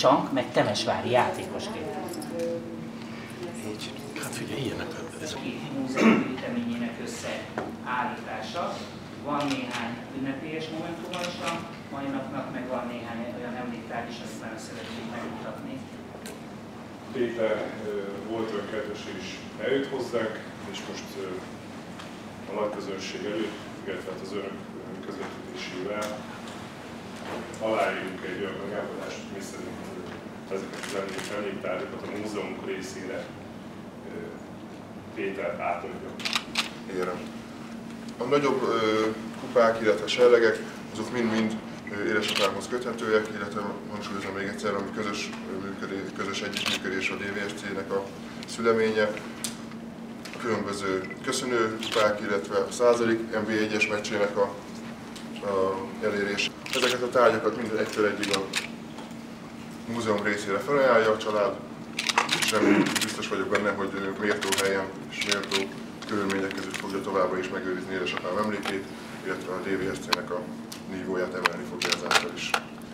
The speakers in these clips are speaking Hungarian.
Csank meg Temesvári játékosként. Így. Hát figyelj, ilyenek. Két múzeum gyűjteményének összeállítása. Van néhány ünnepélyes momentuma is a mai napnak, meg van néhány olyan emléktárgy is, amit nagyon szeretnék megmutatni. Péter volt olyan kedves és eljött hozzánk, és most a nagy közönség előtt, illetve az önök közvetítésével aláírunk egy olyan megállapodást, hogy mi szerint ezeket az emléktárgyakat a múzeumunk részére Péter átadja. Érem. A nagyobb kupák, illetve serlegek, azok mind-mind édesapámhoz köthetőek, illetve hangsúlyozom még egyszer, ami közös együttműködés a DVSC-nek a szüleménye. A különböző köszönő kupák, illetve a 100. NB1-es meccsének a elérés. Ezeket a tárgyakat minden egytől egyig a múzeum részére felajánlja a család, és nem biztos vagyok benne, hogy méltó helyen és méltó körülmények között fogja továbbra is megőrizni édesapám emlékét, illetve a DVSC-nek a nívóját emelni fogja ezáltal is.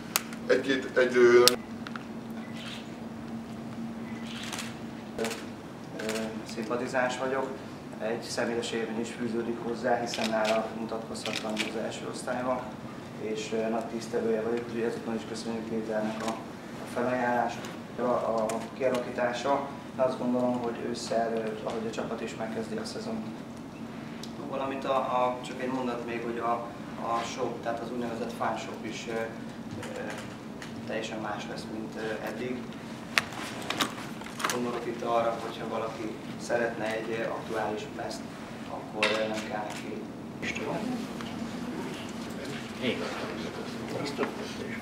Szimpatizáns vagyok, egy személyes élmény is fűződik hozzá, hiszen nála mutatkozhattam az első osztályban, és nagy tisztelője vagyok, úgyhogy ezután is köszönjük Péternek a felajánlást, a kialakítása. Azt gondolom, hogy ősszel, ahogy a csapat is megkezdi a szezont. Valamint csak egy mondat még, hogy a shop, tehát az úgynevezett fan shop is teljesen más lesz, mint eddig. Gondolok itt arra, hogyha valaki szeretne egy aktuális mezt, akkor nem kell neki. Igen.